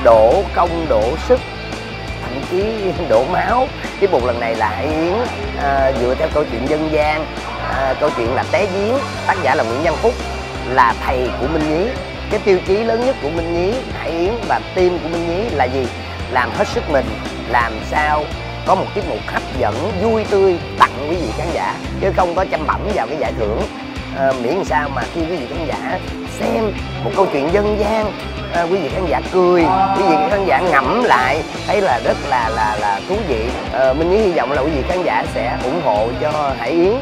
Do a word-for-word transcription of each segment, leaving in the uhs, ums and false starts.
đổ công đổ sức, thậm chí đổ máu. Tiết mục lần này là Hải Yến à, dựa theo câu chuyện dân gian, à, câu chuyện là Té Giếng, tác giả là Nguyễn Văn Phúc, là thầy của Minh Nhí. Cái tiêu chí lớn nhất của Minh Nhí, Hải Yến và team của Minh Nhí là gì? Làm hết sức mình, làm sao có một tiết mục hấp dẫn, vui tươi tặng quý vị khán giả, chứ không có chăm bẩm vào cái giải thưởng. À, miễn làm sao mà khi quý vị khán giả xem một câu chuyện dân gian, à, quý vị khán giả cười, quý vị khán giả ngẫm lại thấy là rất là là là thú vị. À, Minh Nhí hy vọng là quý vị khán giả sẽ ủng hộ cho Hải Yến.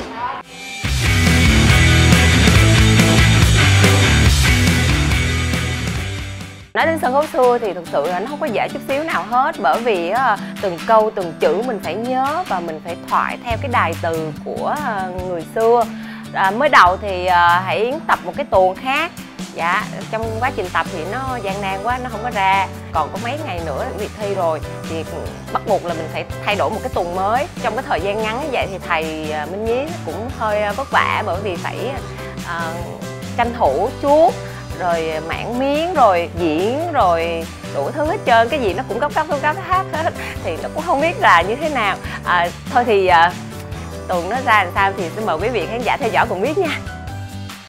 Nói đến sân khấu xưa thì thực sự là nó không có dễ chút xíu nào hết, bởi vì uh, từng câu từng chữ mình phải nhớ và mình phải thoại theo cái đài từ của uh, người xưa. À, mới đầu thì uh, Hải Yến tập một cái tuồng khác, dạ trong quá trình tập thì nó gian nan quá, nó không có ra. Còn có mấy ngày nữa là việc thi rồi thì bắt buộc là mình phải thay đổi một cái tuồng mới. Trong cái thời gian ngắn như vậy thì thầy uh, Minh Nhí cũng hơi vất vả, bởi vì phải uh, tranh thủ chuốt, rồi mảng miếng, rồi diễn, rồi đủ thứ hết trơn, cái gì nó cũng gấp gấp gấp gấp hát hết, thì nó cũng không biết là như thế nào. À, thôi thì à, tuần nó ra làm sao thì xin mời quý vị khán giả theo dõi cùng biết nha.